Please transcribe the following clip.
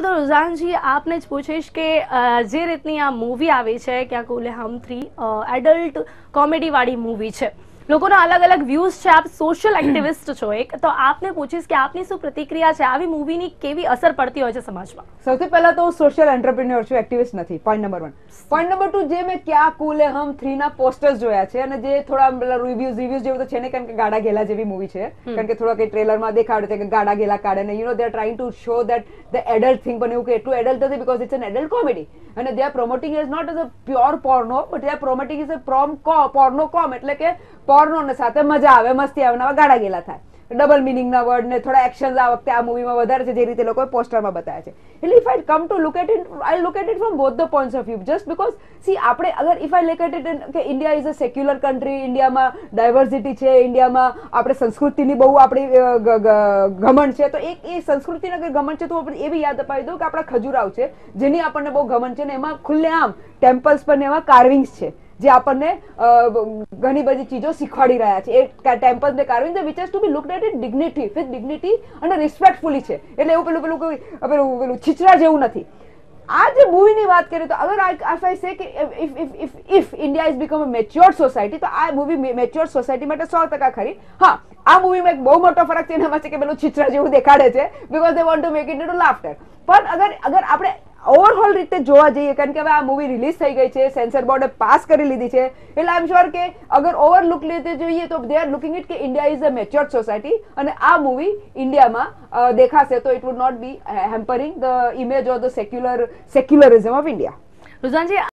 તો रुझानजी आपने જ પૂછીશ કે જે રીતની આ મૂવી આવી છે ક્યાં કુલે હમ 3 એડલ્ટ કોમેડી વાળી મૂવી છે, લોકોના અલગ અલગ વ્યૂઝ છે, આપ સોશિયલ એક્ટિવિસ્ટ છો એક, તો આપને પૂછીશ કે આપની શું પ્રતિક્રિયા છે, આવી મૂવીની કેવી અસર પડતી હોય છે સમાજમાં? સૌથી પહેલા તો સોશિયલ એન્ટરપ્રિન્યોર છું, એક્ટિવિસ્ટ નથી. Point number 1. પોઈન્ટ નંબર 2, જે મેં ક્યાં કુલ હે હમ 3 ના પોસ્ટર્સ જોયા છે અને જે થોડા રિવ્યુઝ જેવું તો છે ને, કારણ કે ગાડા ઘેલા જેવી મૂવી છે, કારણ કે થોડા કઈ ટ્રેલરમાં દેખાડે છે કે ગાડા ઘેલા કાઢે ને you know they are trying to show that the adult thing, પણ એવું કે એટલું એડલ્ટ નથી because it's an adult comedy અને they are promoting is not as a pure porno but they are promoting is a porno com, એટલે કે પોર્નો ને સાથે મજા આવે, મસ્તી આવે, નવા ગાડા ગેલા થાય, ડબલ મિનિંગના વર્ડ ને થોડા એક્શન્સ આ વખતે આ મૂવીમાં વધારે છે જે રીતે લોકોએ પોસ્ટરમાં બતાવ્યા છે. એટલે if I come to look at it, I look at it from both the points of view, just because see આપણે અગર if I look at it કે India is a secular country, ઇન્ડિયામાં ડાયવર્સિટી છે, ઇન્ડિયામાં આપણે સંસ્કૃતિની બહુ આપણી ઘમંડ છે, તો એક એ સંસ્કૃતિના કંઈ ઘમંડ છે તો આપણે એ બી યાદ અપાવી દઉં કે આપણા ખજૂરાવ છે જેની આપણને બહુ ઘમંડ છે ને એમાં ખુલ્લેઆમ ટેમ્પલ્સ પર એમાં કાર્વિંગ્સ છે જે આપણને ઘણી બધી ચીજો શીખવાડી રહ્યા છે. એ ટેમ્પલ્સ ને carving which has to be looked at it dignity, with dignity અને રિસ્પેક્ટફુલી છે, એટલે એવું પેલું છીછરા જેવું નથી. આ જે મૂવીની વાત કરીએ તો અગર આઈ સે કે if India is become a matured society, તો આ મૂવી મેચ્યોર્ડ સોસાયટી માટે 100% ખરી. હા, આ મૂવીમાં એક બહુ મોટો ફરક છે એનામાં છે કે પેલું છીછરા જેવું દેખાડે છે because they want to make it into laughter. પણ અગર આપણે ઓવરઓલ રીતે જોવા જઈએ, કારણ કે હવે આ મૂવી રિલીઝ થઈ ગઈ છે, સેન્સર બોર્ડે પાસ કરી લીધી છે, એટલે આઈ એમ શ્યોર કે અગર ઓવરલુક રીતે જોઈએ તો દે આર લુકિંગ ઇટ કે India is a matured society અને આ મૂવી ઇન્ડિયામાં દેખાશે તો it would not be hampering the image of the secularism of India. रुझानजी